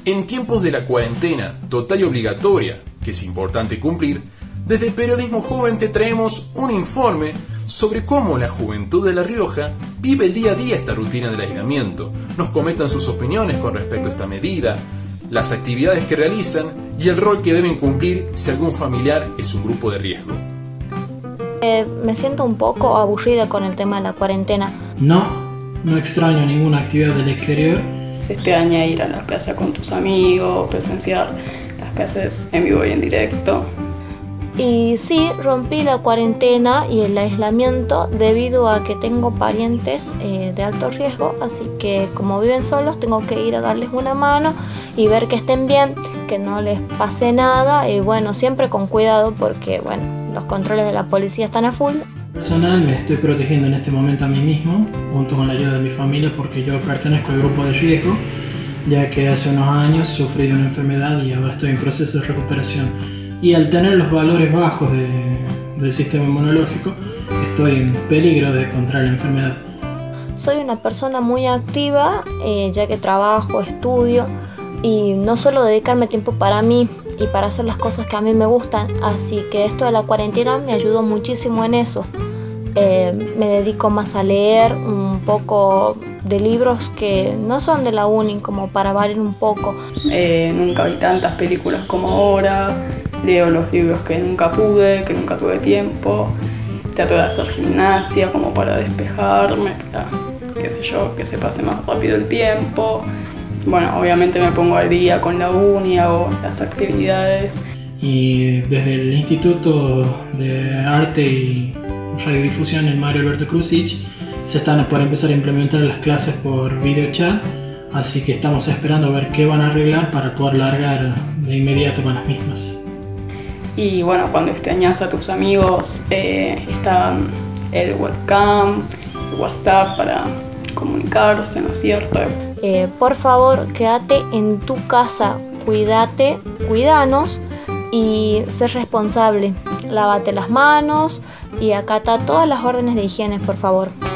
En tiempos de la cuarentena total y obligatoria, que es importante cumplir, desde Periodismo Joven te traemos un informe sobre cómo la juventud de La Rioja vive día a día esta rutina del aislamiento. Nos comentan sus opiniones con respecto a esta medida, las actividades que realizan y el rol que deben cumplir si algún familiar es un grupo de riesgo. Me siento un poco aburrida con el tema de la cuarentena. No extraño ninguna actividad del exterior. Se extraña ir a la plaza con tus amigos, presenciar las clases en vivo y en directo. Y sí, rompí la cuarentena y el aislamiento debido a que tengo parientes de alto riesgo, así que como viven solos tengo que ir a darles una mano y ver que estén bien, que no les pase nada y bueno, siempre con cuidado porque bueno, los controles de la policía están a full. Personal, me estoy protegiendo en este momento a mí mismo, junto con la ayuda de mi familia, porque yo pertenezco al grupo de riesgo, ya que hace unos años sufrí de una enfermedad y ahora estoy en proceso de recuperación. Y al tener los valores bajos del sistema inmunológico, estoy en peligro de contraer la enfermedad. Soy una persona muy activa, ya que trabajo, estudio y no suelo dedicarme tiempo para mí y para hacer las cosas que a mí me gustan, así que esto de la cuarentena me ayudó muchísimo en eso. Me dedico más a leer un poco de libros que no son de la uni, como para variar un poco. Nunca vi tantas películas como ahora, leo los libros que nunca pude, que nunca tuve tiempo, trato de hacer gimnasia como para despejarme, para, qué sé yo, que se pase más rápido el tiempo. Bueno, obviamente me pongo al día con la uni, hago las actividades. Y desde el Instituto de Arte y Radiodifusión, el Mario Alberto Krusich, se están por empezar a implementar las clases por video chat, así que estamos esperando a ver qué van a arreglar para poder largar de inmediato con las mismas. Y bueno, cuando extrañas a tus amigos, está el webcam, el WhatsApp para comunicarse, ¿no es cierto? Por favor, quédate en tu casa, cuídate, cuídanos y sé responsable. Lávate las manos y acata todas las órdenes de higiene, por favor.